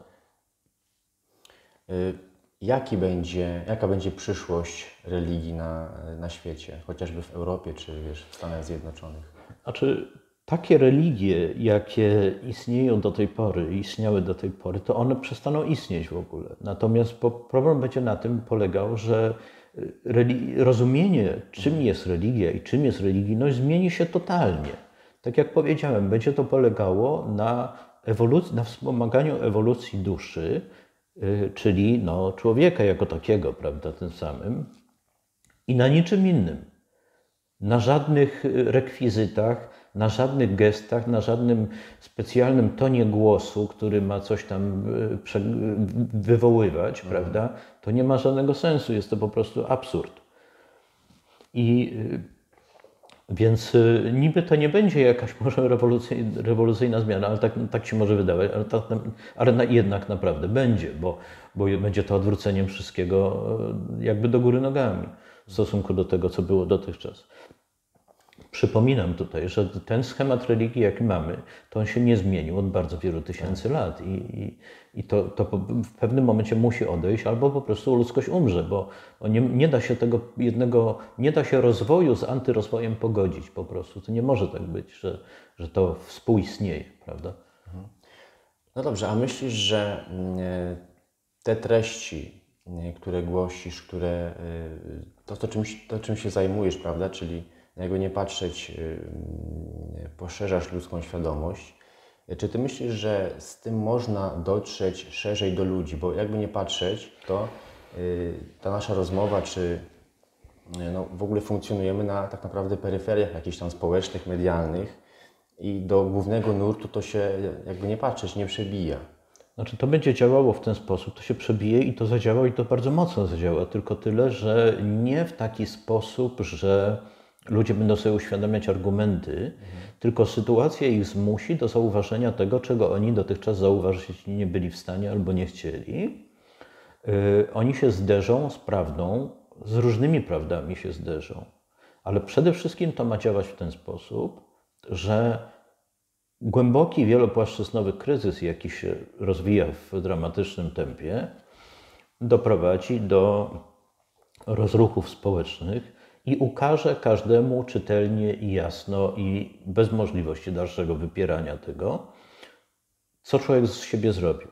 Y, Jaki będzie, jaka będzie przyszłość religii na, na świecie, chociażby w Europie czy wiesz, w Stanach Zjednoczonych? Znaczy, takie religie, jakie istnieją do tej pory, istniały do tej pory, to one przestaną istnieć w ogóle. Natomiast problem będzie na tym polegał, że rozumienie, czym jest religia i czym jest religijność, zmieni się totalnie. Tak jak powiedziałem, będzie to polegało na ewolucji, na wspomaganiu ewolucji duszy, czyli no, człowieka jako takiego, prawda, tym samym, i na niczym innym. Na żadnych rekwizytach, na żadnych gestach, na żadnym specjalnym tonie głosu, który ma coś tam wywoływać, mhm. prawda? To nie ma żadnego sensu, jest to po prostu absurd. I więc niby to nie będzie jakaś może rewolucyjna, rewolucyjna zmiana, ale tak, tak się może wydawać, ale, tak, ale na, jednak naprawdę będzie, bo, bo będzie to odwróceniem wszystkiego jakby do góry nogami w stosunku do tego, co było dotychczas. Przypominam tutaj, że ten schemat religii, jaki mamy, to on się nie zmienił od bardzo wielu tysięcy lat i, i, i to, to w pewnym momencie musi odejść, albo po prostu ludzkość umrze, bo nie, nie da się tego jednego, nie da się rozwoju z antyrozwojem pogodzić po prostu. To nie może tak być, że, że to współistnieje, prawda? No dobrze, a myślisz, że te treści, które głosisz, które to, to, czym, to czym się zajmujesz, prawda, czyli jakby nie patrzeć, poszerzasz ludzką świadomość. Czy ty myślisz, że z tym można dotrzeć szerzej do ludzi? Bo jakby nie patrzeć, to ta nasza rozmowa, czy no w ogóle funkcjonujemy na tak naprawdę peryferiach jakichś tam społecznych, medialnych i do głównego nurtu to się jakby nie patrzeć, nie przebija. Znaczy to będzie działało w ten sposób, to się przebije i to zadziała i to bardzo mocno zadziała, tylko tyle, że nie w taki sposób, że ludzie będą sobie uświadamiać argumenty, mhm. tylko sytuacja ich zmusi do zauważenia tego, czego oni dotychczas zauważyć nie byli w stanie albo nie chcieli. Yy, oni się zderzą z prawdą, z różnymi prawdami się zderzą, ale przede wszystkim to ma działać w ten sposób, że głęboki, wielopłaszczyznowy kryzys, jaki się rozwija w dramatycznym tempie, doprowadzi do rozruchów społecznych i ukaże każdemu czytelnie i jasno i bez możliwości dalszego wypierania tego, co człowiek z siebie zrobił,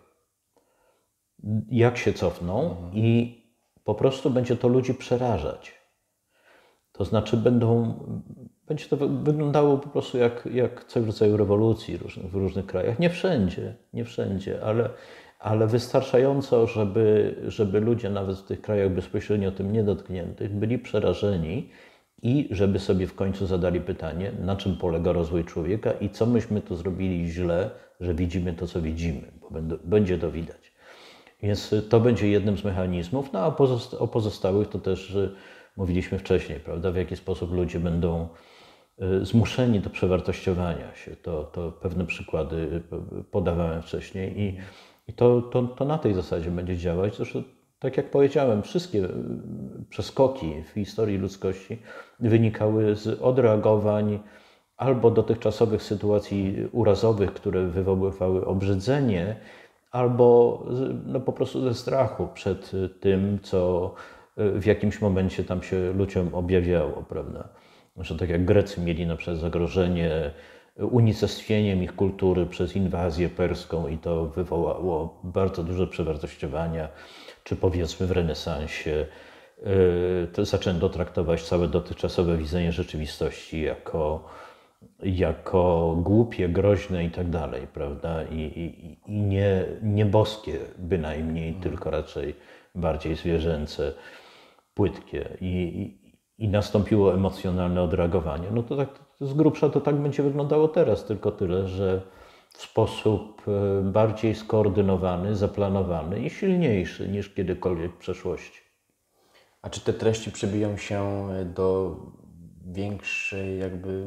jak się cofnął mhm. i po prostu będzie to ludzi przerażać. To znaczy będą, będzie to wyglądało po prostu jak, jak coś w rodzaju rewolucji w różnych krajach. Nie wszędzie, nie wszędzie, ale, ale wystarczająco, żeby, żeby ludzie nawet w tych krajach bezpośrednio tym niedotkniętych byli przerażeni i żeby sobie w końcu zadali pytanie, na czym polega rozwój człowieka i co myśmy tu zrobili źle, że widzimy to, co widzimy, bo będzie to widać. Więc to będzie jednym z mechanizmów, no a o pozostałych to też mówiliśmy wcześniej, prawda, w jaki sposób ludzie będą zmuszeni do przewartościowania się. To, to pewne przykłady podawałem wcześniej i, i to, to, to na tej zasadzie będzie działać. Zresztą, tak jak powiedziałem, wszystkie przeskoki w historii ludzkości wynikały z odreagowań albo dotychczasowych sytuacji urazowych, które wywoływały obrzydzenie, albo no, po prostu ze strachu przed tym, co w jakimś momencie tam się ludziom objawiało, prawda? Że tak jak Grecy mieli na przykład zagrożenie unicestwieniem ich kultury przez inwazję perską i to wywołało bardzo duże przewartościowania, czy powiedzmy w renesansie to zaczęto traktować całe dotychczasowe widzenie rzeczywistości jako, jako głupie, groźne i tak dalej, prawda? I, i, i nie, nie boskie bynajmniej, tylko raczej bardziej zwierzęce, płytkie. I, i nastąpiło emocjonalne odreagowanie. No to tak z grubsza to tak będzie wyglądało teraz, tylko tyle, że w sposób bardziej skoordynowany, zaplanowany i silniejszy niż kiedykolwiek w przeszłości. A czy te treści przybiją się do większej jakby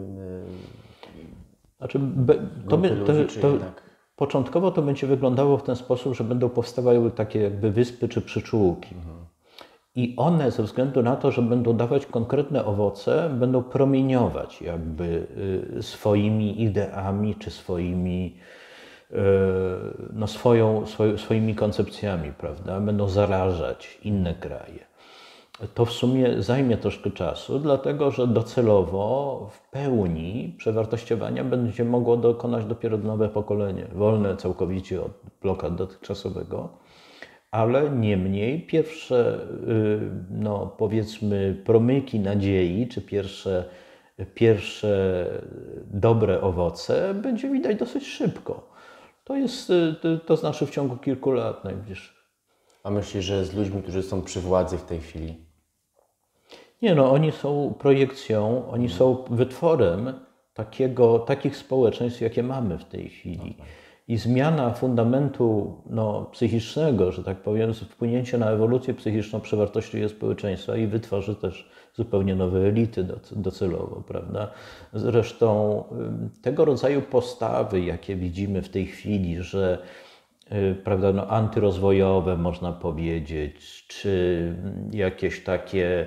znaczy, to, grupy to, ludzi, czy to, jednak? Początkowo to będzie wyglądało w ten sposób, że będą powstawały takie jakby wyspy czy przyczółki. Mhm. I one ze względu na to, że będą dawać konkretne owoce, będą promieniować jakby swoimi ideami czy swoimi, no swoją, swoimi koncepcjami, prawda? Będą zarażać inne kraje. To w sumie zajmie troszkę czasu, dlatego że docelowo w pełni przewartościowania będzie mogło dokonać dopiero nowe pokolenie, wolne całkowicie od blokad dotychczasowego. Ale niemniej pierwsze, no powiedzmy, promyki nadziei, czy pierwsze, pierwsze dobre owoce będzie widać dosyć szybko. To jest, to znaczy w ciągu kilku lat najbliższych. A myślisz, że z ludźmi, którzy są przy władzy w tej chwili? Nie, no oni są projekcją, oni są wytworem takiego, takich społeczeństw, jakie mamy w tej chwili. I zmiana fundamentu no, psychicznego, że tak powiem, wpłynięcie na ewolucję psychiczną przewartościuje społeczeństwa i wytworzy też zupełnie nowe elity docelowo, prawda? Zresztą tego rodzaju postawy, jakie widzimy w tej chwili, że prawda, no, antyrozwojowe można powiedzieć, czy jakieś takie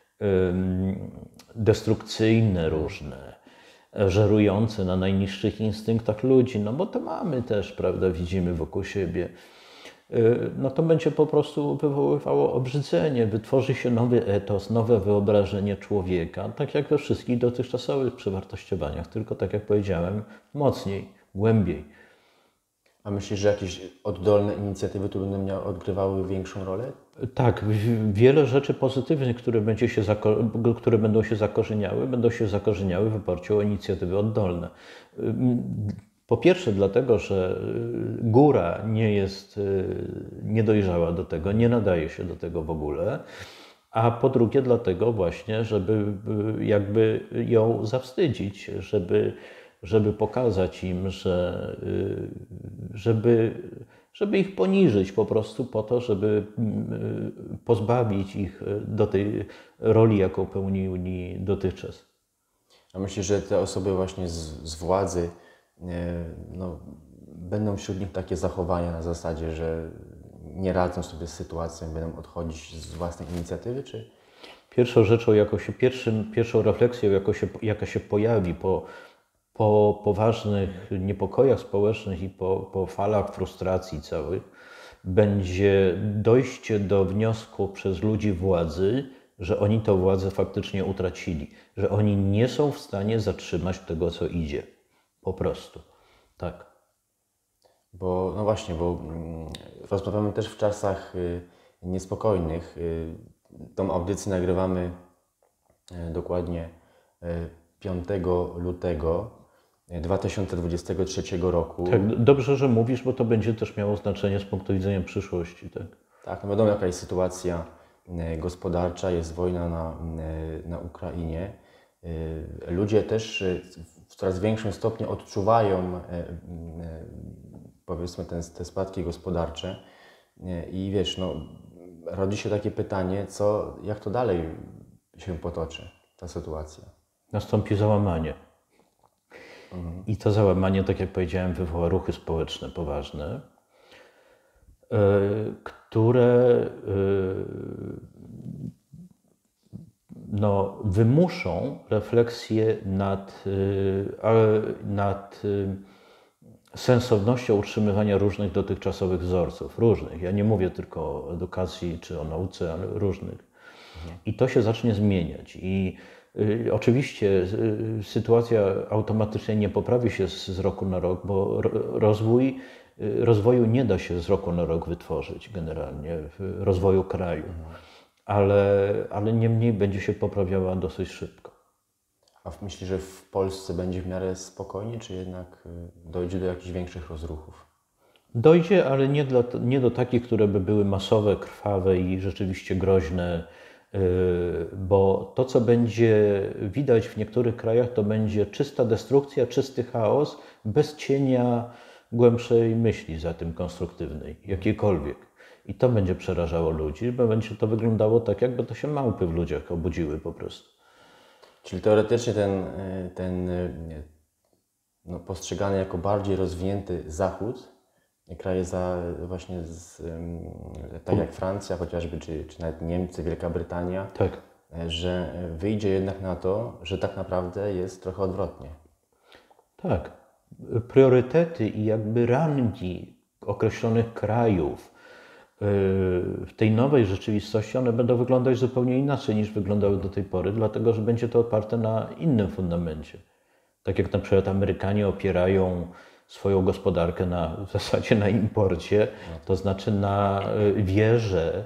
um, destrukcyjne różne, żerujące na najniższych instynktach ludzi, no bo to mamy też, prawda, widzimy wokół siebie, no to będzie po prostu wywoływało obrzydzenie, wytworzy się nowy etos, nowe wyobrażenie człowieka, tak jak we wszystkich dotychczasowych przewartościowaniach, tylko tak jak powiedziałem, mocniej, głębiej. A myślisz, że jakieś oddolne inicjatywy tu będą miały, odgrywały większą rolę? Tak, wiele rzeczy pozytywnych, które, będzie się które będą się zakorzeniały, będą się zakorzeniały w oparciu o inicjatywy oddolne. Po pierwsze dlatego, że góra nie jest niedojrzała do tego, nie nadaje się do tego w ogóle, a po drugie dlatego właśnie, żeby jakby ją zawstydzić, żeby, żeby pokazać im, że żeby żeby ich poniżyć po prostu po to, żeby pozbawić ich do tej roli, jaką pełnili dotychczas. A myślisz, że te osoby właśnie z, z władzy, no, będą wśród nich takie zachowania na zasadzie, że nie radzą sobie z sytuacją, będą odchodzić z własnej inicjatywy, czy? Pierwszą rzeczą, jako się, pierwszym, pierwszą refleksją, jako się, jaka się pojawi po Po poważnych niepokojach społecznych i po, po falach frustracji całych, będzie dojście do wniosku przez ludzi władzy, że oni tę władzę faktycznie utracili, że oni nie są w stanie zatrzymać tego, co idzie. Po prostu. Tak. Bo, no właśnie, bo rozmawiamy też w czasach niespokojnych. Tą audycję nagrywamy dokładnie piątego lutego dwa tysiące dwudziestego trzeciego roku. Tak, dobrze, że mówisz, bo to będzie też miało znaczenie z punktu widzenia przyszłości. Tak, tak, no wiadomo, jaka jest sytuacja gospodarcza, jest wojna na, na Ukrainie. Ludzie też w coraz większym stopniu odczuwają, powiedzmy, te, te spadki gospodarcze i wiesz, no, rodzi się takie pytanie, co, jak to dalej się potoczy, ta sytuacja. Nastąpi załamanie. Mhm. I to załamanie, tak jak powiedziałem, wywoła ruchy społeczne poważne, które no, wymuszą refleksję nad, nad sensownością utrzymywania różnych dotychczasowych wzorców, różnych. Ja nie mówię tylko o edukacji czy o nauce, ale różnych. I to się zacznie zmieniać. I y, oczywiście y, sytuacja automatycznie nie poprawi się z, z roku na rok, bo rozwój, y, rozwoju nie da się z roku na rok wytworzyć generalnie, w rozwoju kraju. Ale, ale niemniej będzie się poprawiała dosyć szybko. A myślisz, że w Polsce będzie w miarę spokojnie, czy jednak dojdzie do jakichś większych rozruchów? Dojdzie, ale nie, dla, nie do takich, które by były masowe, krwawe i rzeczywiście groźne, bo to, co będzie widać w niektórych krajach, to będzie czysta destrukcja, czysty chaos, bez cienia głębszej myśli za tym konstruktywnej, jakiejkolwiek. I to będzie przerażało ludzi, bo będzie to wyglądało tak, jakby to się małpy w ludziach obudziły po prostu. Czyli teoretycznie ten, ten no, postrzegany jako bardziej rozwinięty Zachód, kraje za, właśnie z, tak jak Francja chociażby, czy, czy nawet Niemcy, Wielka Brytania, tak, że wyjdzie jednak na to, że tak naprawdę jest trochę odwrotnie. Tak. Priorytety i jakby rangi określonych krajów w tej nowej rzeczywistości, one będą wyglądać zupełnie inaczej niż wyglądały do tej pory, dlatego że będzie to oparte na innym fundamencie. Tak jak na przykład Amerykanie opierają swoją gospodarkę na, w zasadzie na imporcie, to znaczy na wierze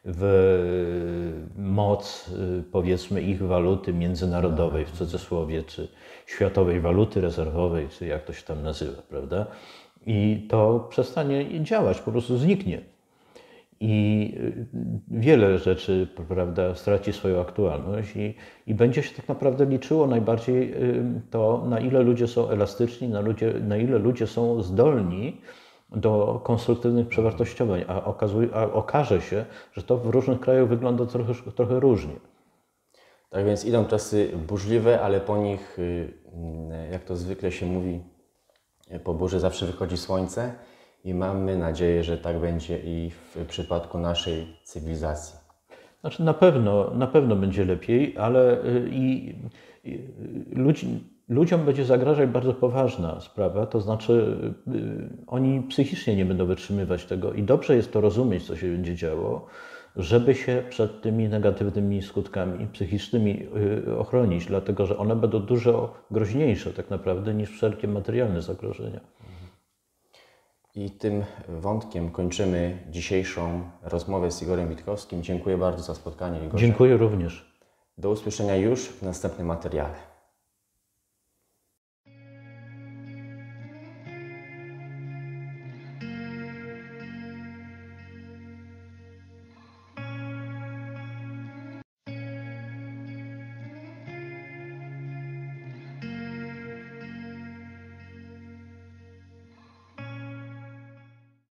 w moc, powiedzmy, ich waluty międzynarodowej, w cudzysłowie, czy światowej waluty rezerwowej, czy jak to się tam nazywa, prawda? I to przestanie działać, po prostu zniknie. I wiele rzeczy, prawda, straci swoją aktualność i, i będzie się tak naprawdę liczyło najbardziej to, na ile ludzie są elastyczni, na, ludzie, na ile ludzie są zdolni do konstruktywnych przewartościowań, a, okazuje, a okaże się, że to w różnych krajach wygląda trochę, trochę różnie. Tak więc idą czasy burzliwe, ale po nich, jak to zwykle się mówi, po burzy zawsze wychodzi słońce. I mamy nadzieję, że tak będzie i w przypadku naszej cywilizacji. Znaczy na pewno, na pewno będzie lepiej, ale i, i ludzi, ludziom będzie zagrażać bardzo poważna sprawa, to znaczy oni psychicznie nie będą wytrzymywać tego i dobrze jest to rozumieć, co się będzie działo, żeby się przed tymi negatywnymi skutkami psychicznymi ochronić, dlatego że one będą dużo groźniejsze tak naprawdę niż wszelkie materialne zagrożenia. I tym wątkiem kończymy dzisiejszą rozmowę z Igorem Witkowskim. Dziękuję bardzo za spotkanie, Igorze. Dziękuję również. Do usłyszenia już w następnym materiale.